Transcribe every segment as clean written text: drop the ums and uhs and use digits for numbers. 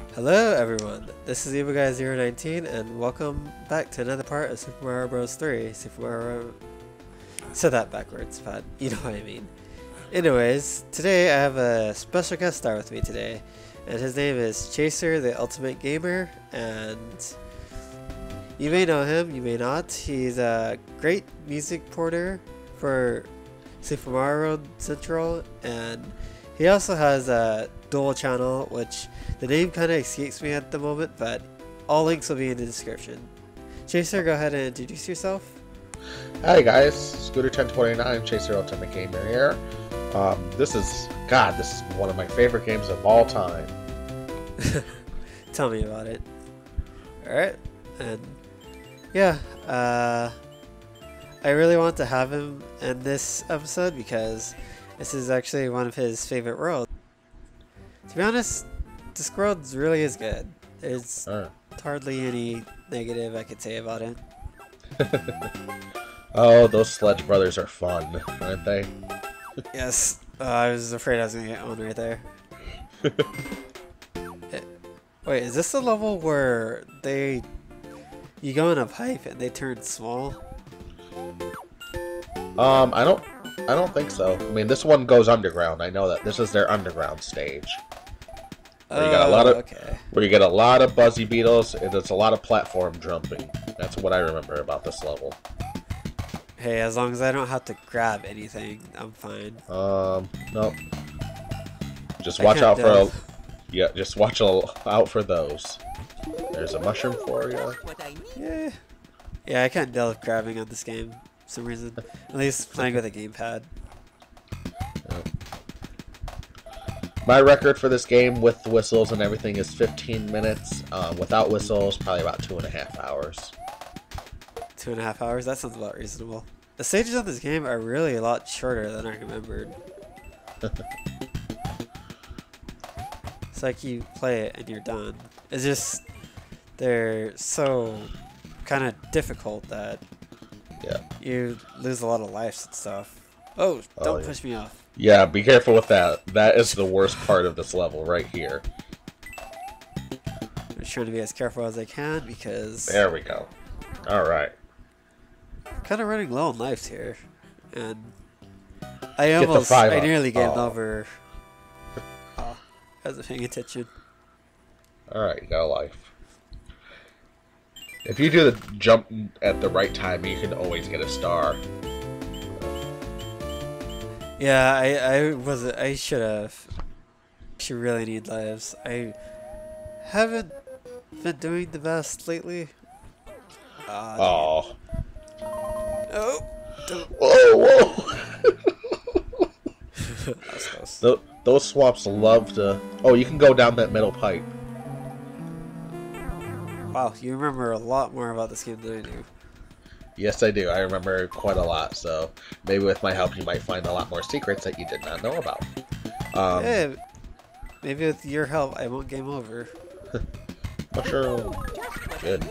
Hello everyone, this is EvilGuy019 and welcome back to another part of Super Mario Bros. 3. Super Mario... Said that backwards, but you know what I mean. Anyways, today I have a special guest star with me today, and his name is Chaser, the Ultimate Gamer, and you may know him, you may not. He's a great music porter for Super Mario World Central, and he also has a dual channel, which the name kind of escapes me at the moment, but all links will be in the description. Chaser, go ahead and introduce yourself. Hi guys, Scooter1029, Chaser Ultimate Gamer here. This is one of my favorite games of all time. Tell me about it. Alright, and yeah, I really want to have him in this episode because this is actually one of his favorite worlds. To be honest, this world really is good. There's hardly any negative I could say about it. Oh, those Sledge Brothers are fun, aren't they? Yes, I was afraid I was going to get one right there. Wait, is this the level where you go in a pipe and they turn small? I don't think so. I mean, this one goes underground. I know that this is their underground stage. Where you get a lot of Buzzy Beetles, and it's a lot of platform jumping. That's what I remember about this level. Hey, as long as I don't have to grab anything, I'm fine. Nope. Just watch out for just watch out for those. There's a mushroom for you. Yeah, I can't deal with grabbing on this game for some reason. At least playing with a gamepad. My record for this game with whistles and everything is 15 minutes. Without whistles, probably about 2.5 hours. 2.5 hours? That sounds about reasonable. The stages of this game are really a lot shorter than I remembered. It's like you play it and you're done. It's just, they're so kind of difficult that you lose a lot of lives and stuff. Oh, don't push me off. Yeah, be careful with that. That is the worst part of this level right here. I'm trying to be as careful as I can because... There we go. Alright. I'm kind of running low on lives here. And I nearly gave over. I wasn't paying attention. Alright, you got a life. If you do the jump at the right time, you can always get a star. Yeah, I should have. She really need lives. I haven't been doing the best lately. Oh. Oh. Whoa! That's close. Those swamps love to... Oh, you can go down that middle pipe. Wow, you remember a lot more about this game than I do. Yes, I do. I remember quite a lot, so maybe with my help you might find a lot more secrets that you did not know about. Yeah, maybe with your help I won't game over. Mushroom. Good.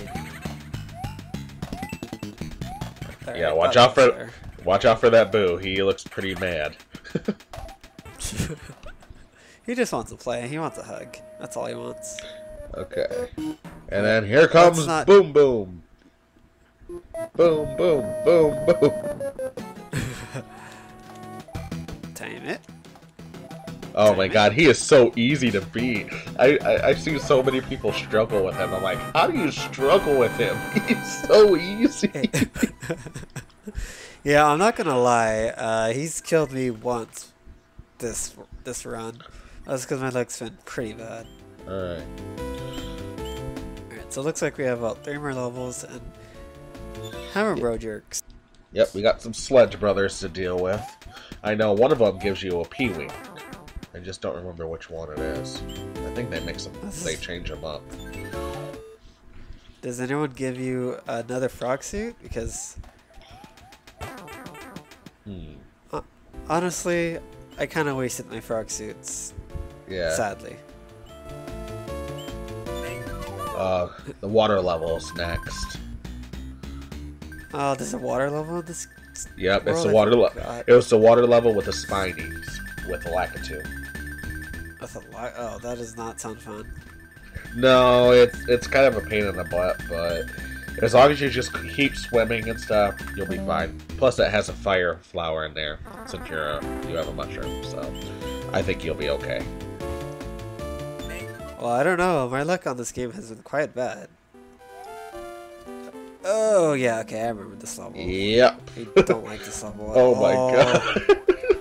Right, yeah, watch out for that Boo. He looks pretty mad. He just wants to play. He wants a hug. That's all he wants. Okay. And then here comes Boom Boom. Boom, boom, boom, boom. Time it. Oh my god, he is so easy to beat. I've seen so many people struggle with him. I'm like, how do you struggle with him? He's so easy. Yeah, I'm not gonna lie. He's killed me once this run. That's because my luck's been pretty bad. Alright. Alright, so it looks like we have about 3 more levels and Hammer Bro jerks. Yep, we got some Sledge Brothers to deal with. I know one of them gives you a Pee-wee. I just don't remember which one it is. I think they mix them. They change them up. Does anyone give you another frog suit? Because honestly, I kind of wasted my frog suits. Yeah. Sadly. The water level's next. Oh, there's a water level in this. Yep, it's the water level. It was the water level with the Spinies, with the Lakitu. Oh, that does not sound fun. No, it's kind of a pain in the butt, but as long as you just keep swimming and stuff, you'll be fine. Plus, it has a fire flower in there since you have a mushroom, so I think you'll be okay. Well, I don't know. My luck on this game has been quite bad. Oh yeah, okay, I remember this level. Yep. I don't like this level at Oh all. my god.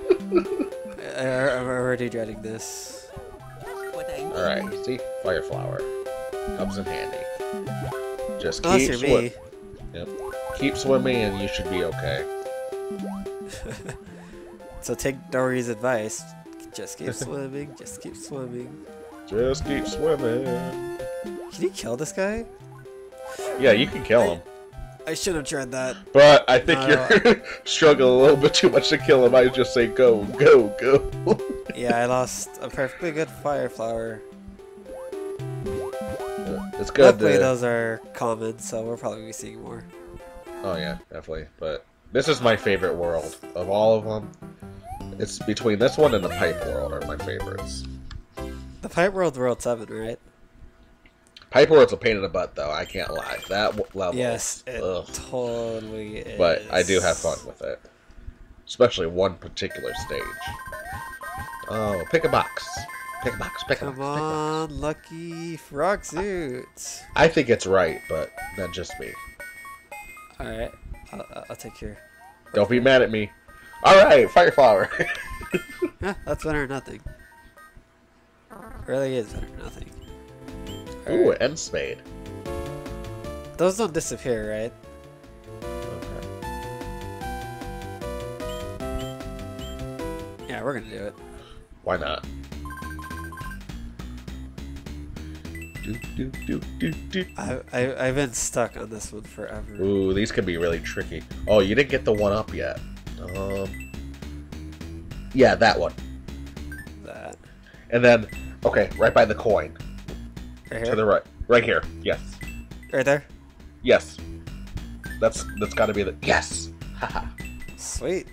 I'm already dreading this. Alright, see? Fire flower. Comes in handy. Just Unless keep you're swimming. me. Yep. Keep swimming and you should be okay. So take Dory's advice. Just keep swimming, just keep swimming. Just keep swimming. Can you kill this guy? Yeah, you can kill him. I should have tried that. But I think you're struggling a little bit too much to kill him. I just say go, go, go. Yeah, I lost a perfectly good fire flower. It's good. Luckily, those are common, so we'll probably be seeing more. Oh yeah, definitely. But this is my favorite world of all of them. It's between this one and the pipe world are my favorites. The pipe world's World 7, right? Pipe world's a pain in the butt, though. I can't lie. That level. Yes, it totally is. But I do have fun with it, especially one particular stage. Oh, pick a box. Pick a box. Pick a box. Come on, lucky frog suit. I think it's right, but that's just me. All right, I'll take your. Don't be mad at me. All right, fire flower. Yeah, that's better than nothing. Really is better than nothing. Ooh, an end spade. Those don't disappear, right? Okay. Yeah, we're gonna do it. Why not? I've been stuck on this one forever. Ooh, these could be really tricky. Oh, you didn't get the one up yet. Yeah, that one. That. And then, okay, right by the coin. Right here? To the right. Right here. Yes. Right there? Yes. That's got to be the... Yes! Haha. Sweet.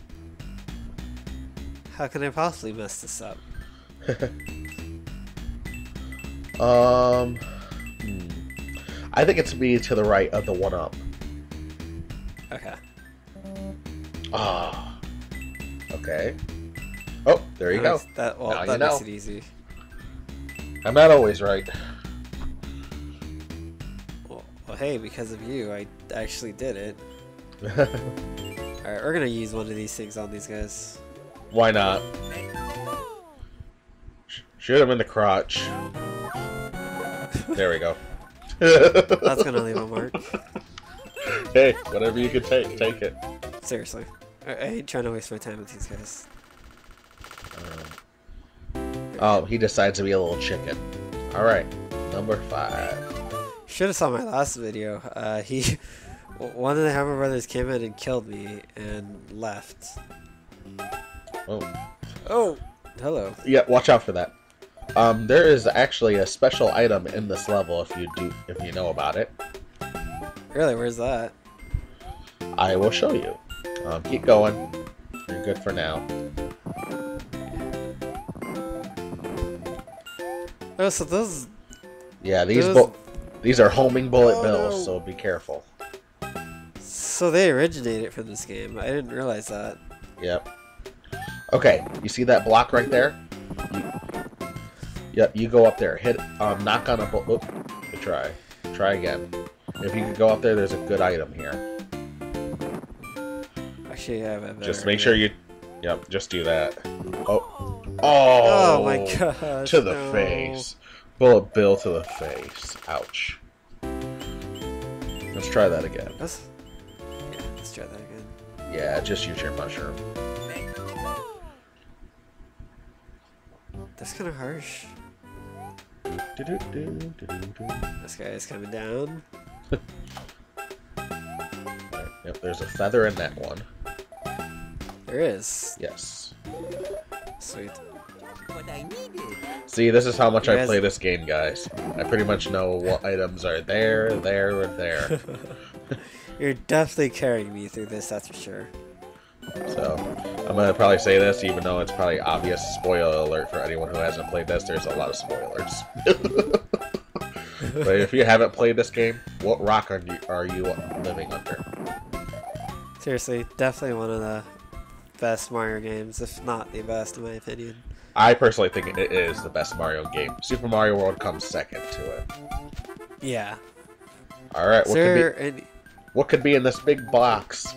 How can I possibly mess this up? I think it's me to the right of the one up. Okay. Ah. Okay. Oh, there you go. That Now makes you know. it easy. I'm not always right. Well, hey, because of you, I actually did it. Alright, we're gonna use one of these things on these guys. Why not? Shoot him in the crotch. There we go. That's gonna leave a mark. Hey, whatever you can take it. Seriously. I ain't trying to waste my time with these guys. Oh, he decides to be a little chicken. Alright, number 5. Should have saw my last video. One of the Hammer Brothers came in and killed me and left. Oh. Oh, hello. Yeah, watch out for that. There is actually a special item in this level if you know about it. Really, where's that? I will show you. Keep going. You're good for now. Oh, so those... Yeah, these are homing bullet bills, so be careful. So they originated from this game. I didn't realize that. Yep. Okay, you see that block right there? Yep, you go up there. Hit, knock on a bullet. Try. Try again. If you can go up there, there's a good item here. Actually, I have a better Just make sure you... Yep, just do that. Oh. Oh! Oh my gosh. To the no. face. Bullet bill to the face. Ouch. Let's try that again. Yeah, let's try that again. Yeah, just use your mushroom. That's kind of harsh. This guy is coming down. Right, yep, there's a feather in that one. There is. Yes. Sweet. See, this is how much I Yes. play this game, guys. I pretty much know what items are there, and there. You're definitely carrying me through this, that's for sure. So, I'm gonna probably say this, even though it's probably obvious. Spoiler alert for anyone who hasn't played this. There's a lot of spoilers. But if you haven't played this game, what rock are you living under? Seriously, definitely one of the best Mario games, if not the best in my opinion. I personally think it is the best Mario game. Super Mario World comes second to it. Yeah. Alright, what could be in this big box?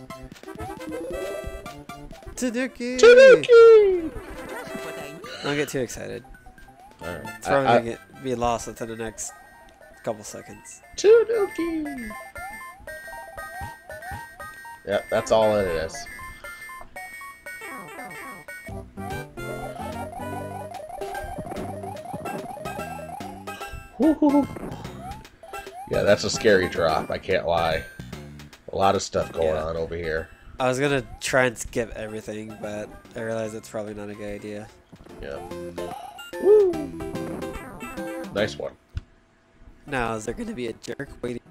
Tanuki! Tanuki! Don't get too excited. Alright. It's probably going to be lost within the next couple seconds. Tanuki! Yeah, that's all it is. Woohoo! Yeah, that's a scary drop, I can't lie. A lot of stuff going on over here. I was gonna try and skip everything, but I realized it's probably not a good idea. Yeah. Woo! Nice one. Now, is there gonna be a jerk waiting?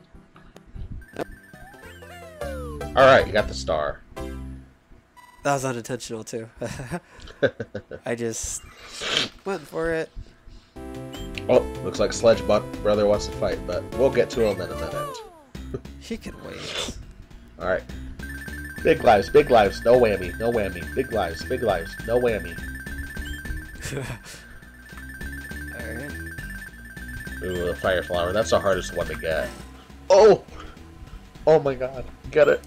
Alright, you got the star. That was unintentional too. I just went for it. Oh, looks like Sledge Brother wants to fight, but we'll get to him in a minute. He can wait. Alright. Big lives, no whammy, no whammy. Big lives, no whammy. Alright. Ooh, the fire flower, that's the hardest one to get. Oh! Oh my god, get it.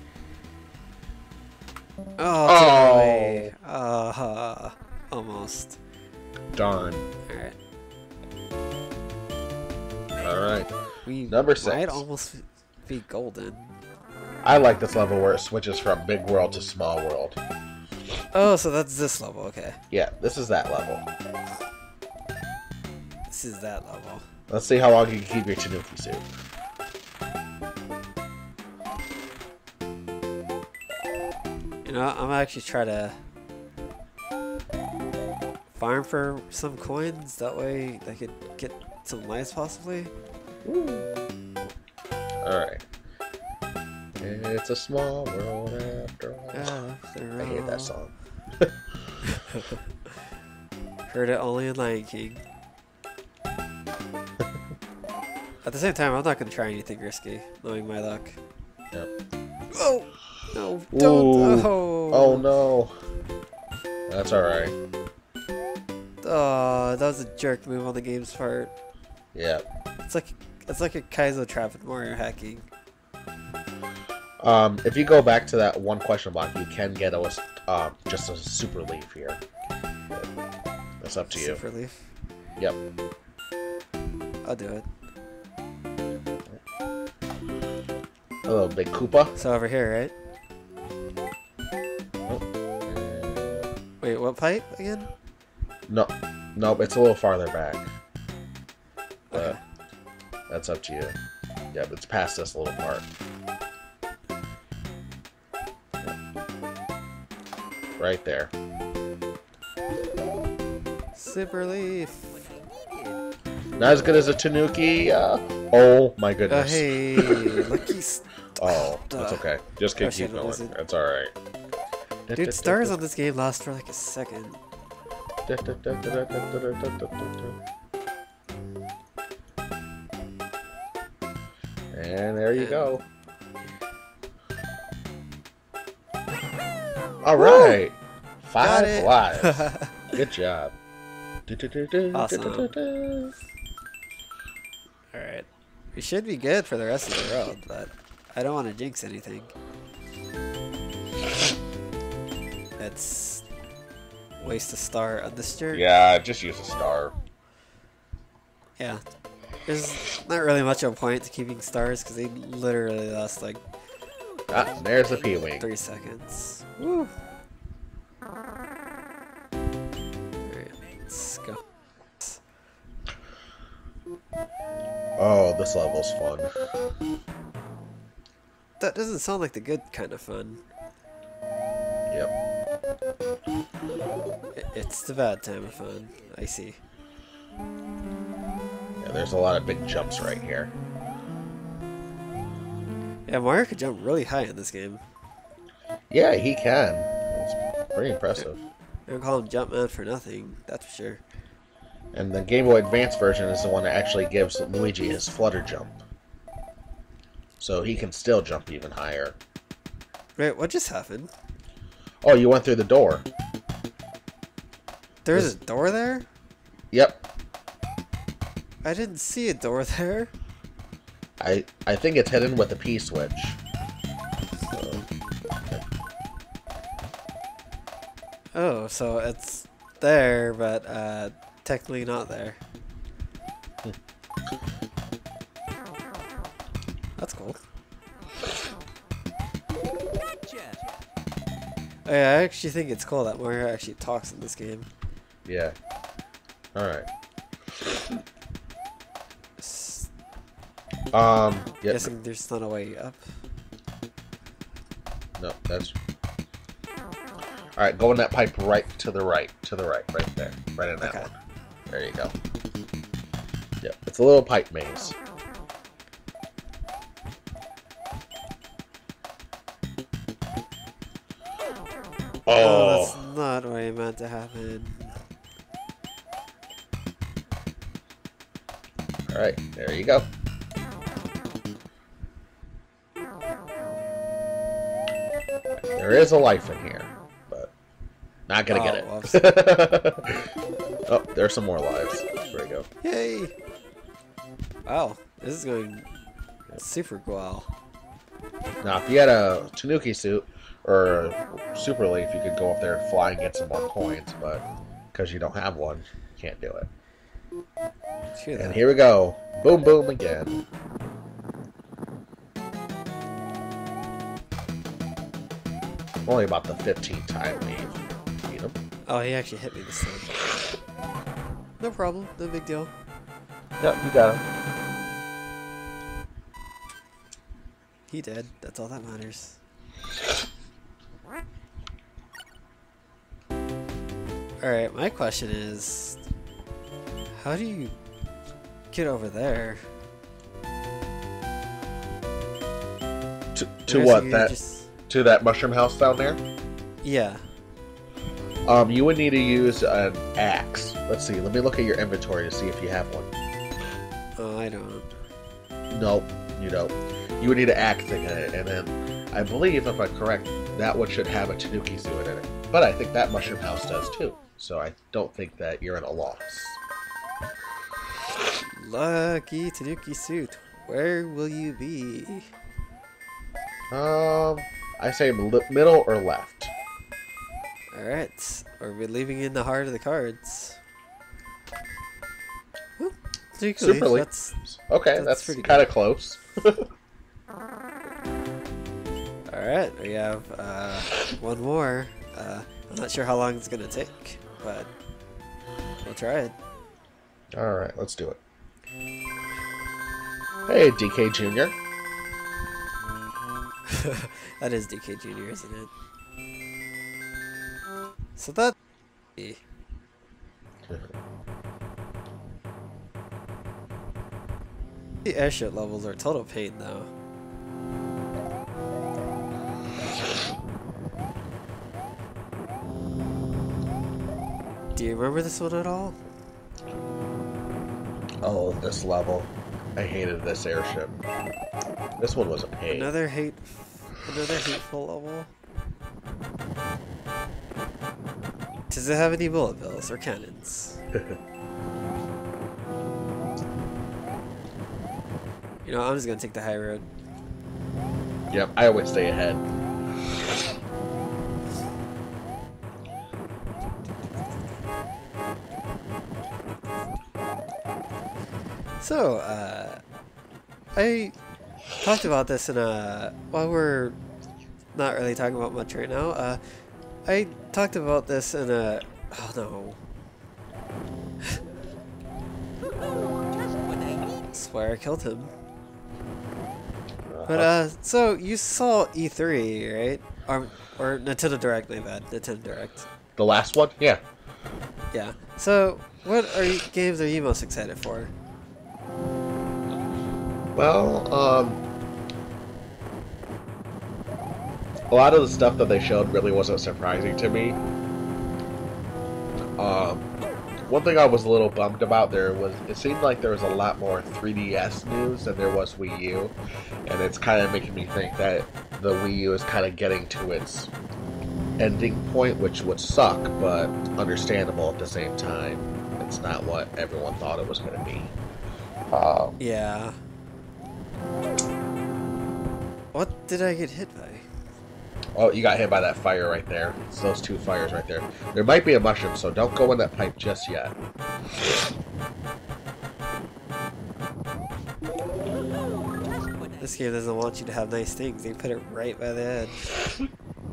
Oh! Almost. Darn. Alright. Alright. We Number 6. might almost be golden. I like this level where it switches from big world to small world. Oh, so that's this level, okay. Yeah, this is that level. This is that level. Let's see how long you can keep your Tanuki suit. You know, I'm gonna actually try to farm for some coins. That way I could get some lives possibly. Alright. It's a small world after all. I hate that song. Heard it only in Lion King. At the same time, I'm not going to try anything risky, knowing my luck. Yep. Oh! No, don't! Oh! Oh no! That's alright. Oh, that was a jerk move on the game's part. Yeah. It's like a Kaizo trap in Mario hacking. If you go back to that one question block, you can get just a super leaf here. That's up to you. Super leaf? Yep. I'll do it. Hello, big Koopa. So over here, right? Oh. Wait, what pipe again? No, it's a little farther back. But Okay. that's up to you. Yeah, but it's past this little part. Right there. Super leaf. Not as good as a Tanuki. Oh my goodness. Hey, lucky Oh, that's okay. Just keep shit, what going. was it? That's alright. Dude, stars on this game last for like a second. And there you go. Alright. 5 lives. Good job. Awesome. Alright. We should be good for the rest of the world, but I don't want to jinx anything. Let's waste a star on this jerk. Yeah, just use a star. Yeah. There's not really much of a point to keeping stars because they literally last like There's a P-Wing. 3 seconds. Woo! Alright, let's go. Oh, this level's fun. That doesn't sound like the good kind of fun. Yep. It's the bad time of fun. I see. Yeah, there's a lot of big jumps right here. Yeah, Mario could jump really high in this game. Yeah, he can. It's pretty impressive. I don't call him Jumpman for nothing, that's for sure. And the Game Boy Advance version is the one that actually gives Luigi his flutter jump. So he can still jump even higher. Wait, what just happened? Oh, you went through the door. There's a door there? Yep. I didn't see a door there. I think it's hidden with a P switch. So, oh, so it's there, but technically not there. That's cool. Oh, yeah, I actually think it's cool that Mario actually talks in this game. Yeah. Alright. Yep. Guessing there's not a way up. No, that's... Alright, go in that pipe right to the right. To the right. Right there. Right in that one. There you go. Yep, it's a little pipe maze. Oh, that's not what I meant to happen. Alright, there you go. There is a life in here, but not gonna get it. Oh, there's some more lives. There we go. Yay! Wow, this is going super well. Now, if you had a Tanuki suit or a Super Leaf, you could go up there and fly and get some more coins, but because you don't have one, you can't do it. And here we go. Boom, boom again. Only about the 15th time we beat him. Oh, he actually hit me this time. No problem. No big deal. Yep, you got him. He did. That's all that matters. Alright, my question is... how do you get over there? To what? To that mushroom house down there? Yeah. You would need to use an axe. Let's see. Let me look at your inventory to see if you have one. Oh, I don't. Nope, you don't. You would need an axe to get it, and then I believe, if I'm correct, that one should have a Tanuki suit in it. But I think that mushroom house does too. So I don't think that you're at a loss. Lucky Tanuki suit. Where will you be? I say middle or left. Alright. Are we leaving in the heart of the cards? Well, Super Leaf. Okay, that's kind of close. Alright, we have one more. I'm not sure how long it's going to take, but we'll try it. Alright, let's do it. Hey, DK Jr. That is DK Jr., isn't it? So that... the airship levels are total pain, though. Do you remember this one at all? Oh, this level. I hated this airship. This one was a pain. Another hateful level. Does it have any bullet bills or cannons? You know, I'm just gonna take the high road. Yep, I always stay ahead. So, I talked about this in a... well, we're not really talking about much right now. I talked about this in a... oh no. I swear I killed him. But, so, you saw E3, right? Or Nintendo Direct, my bad. Nintendo Direct. The last one? Yeah. Yeah. So, what games are you most excited for? Well, a lot of the stuff that they showed really wasn't surprising to me. One thing I was a little bummed about, it seemed like there was a lot more 3DS news than there was Wii U, and it's kind of making me think that the Wii U is kind of getting to its ending point, which would suck, but understandable at the same time. It's not what everyone thought it was going to be. Yeah. What did I get hit by? Oh, you got hit by that fire right there. It's those two fires right there. There might be a mushroom, so don't go in that pipe just yet. This game doesn't want you to have nice things. They put it right by the edge.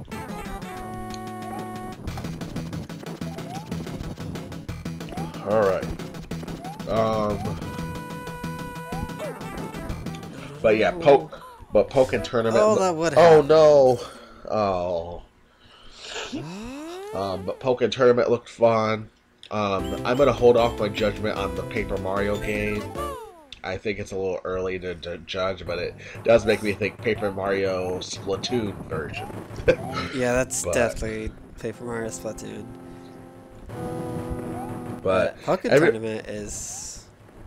Alright. But yeah, Pokken tournament. Oh, that would Oh happen. no. Oh. But Pokken tournament looked fun. I'm gonna hold off my judgment on the Paper Mario game. I think it's a little early to judge, but it does make me think Paper Mario Splatoon version. Yeah, that's definitely Paper Mario Splatoon. But Pokken tournament is.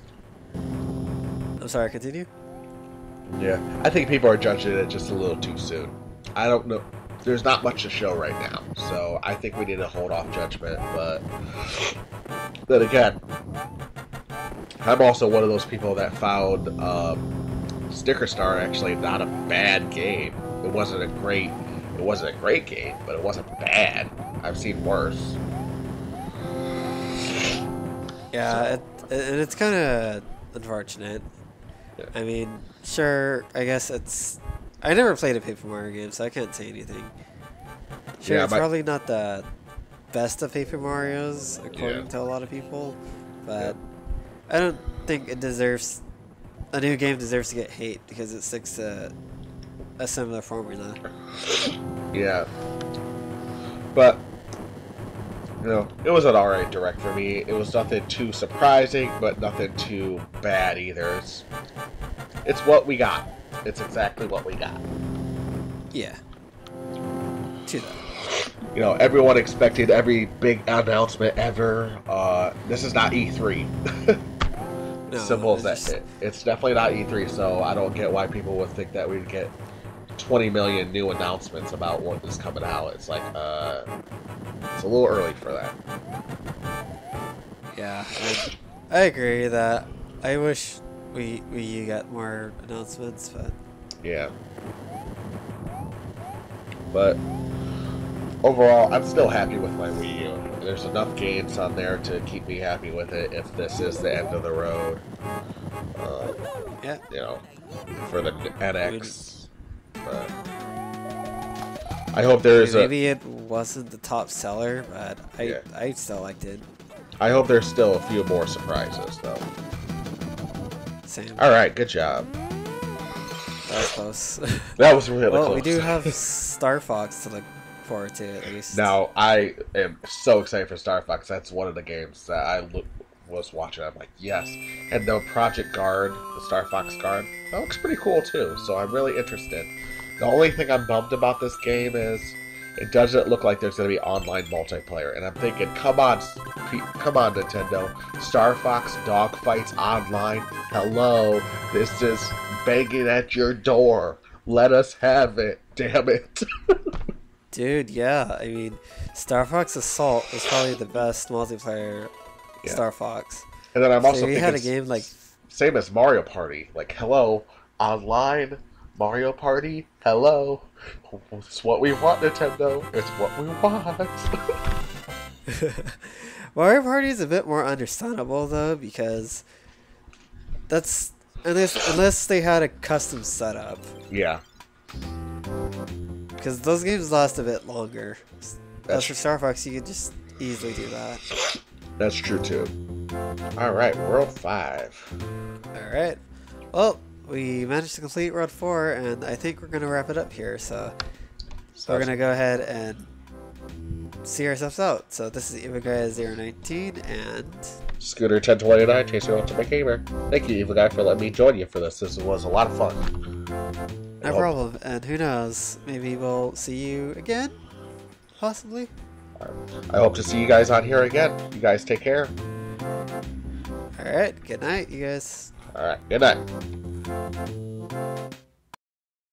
I'm sorry, continue. Yeah, I think people are judging it just a little too soon. I don't know. There's not much to show right now, so I think we need to hold off judgment. But then again, I'm also one of those people that found Sticker Star actually not a bad game. It wasn't a great game, but it wasn't bad. I've seen worse. Yeah, and it's kind of unfortunate. Yeah. I mean, sure, I guess it's... I never played a Paper Mario game, so I can't say anything. Sure, Yeah, it's probably not the best of Paper Marios, according to a lot of people, but I don't think it deserves... A new game deserves to get hate, because it sticks to a similar formula. Yeah. But, you know, it was an alright direct for me. It was nothing too surprising, but nothing too bad either. It's what we got. It's exactly what we got. Yeah. To that. You know, everyone expected every big announcement ever. This is not E3. No, Simple as that. It's definitely not E3, so I don't get why people would think that we'd get 20 million new announcements about what is coming out. It's like, it's a little early for that. Yeah, I agree that I wish we got more announcements, but yeah. But overall, I'm still happy with my Wii U. There's enough games on there to keep me happy with it if this is the end of the road. yeah, You know, for the NX. But I hope there's maybe it wasn't the top seller, but I still liked it. I hope there's still a few more surprises though. Same. All right, good job. That was close. That was really close. Well, we do have Star Fox to look forward to at least. Now, I am so excited for Star Fox. That's one of the games that I was watching. I'm like, yes. And the Project Guard, the Star Fox Guard, that looks pretty cool too. So I'm really interested. The only thing I'm bummed about this game is it doesn't look like there's going to be online multiplayer. And I'm thinking, come on, Nintendo. Star Fox Dogfights Online. Hello, this is banging at your door. Let us have it. Damn it. Dude, yeah. I mean, Star Fox Assault was probably the best multiplayer Star Fox. And then I'm also thinking had a game like same as Mario Party. Like, hello, online Mario Party. Hello, it's what we want, Nintendo. It's what we want. Mario Party is a bit more understandable though, because that's unless they had a custom setup. Yeah. Because those games last a bit longer. As for Star Fox, you could just easily do that. That's true too. Alright, World 5. Alright. Well, we managed to complete World 4, and I think we're going to wrap it up here. So we're going to go ahead and see ourselves out. So this is EvaGuy019 and Scooter1029, chasing Ultimate Gamer. Thank you, Eva Guy, for letting me join you for this. This was a lot of fun. No problem. And who knows, maybe we'll see you again? Possibly? I hope to see you guys on here again. You guys take care. Alright, good night, you guys. Alright, good night.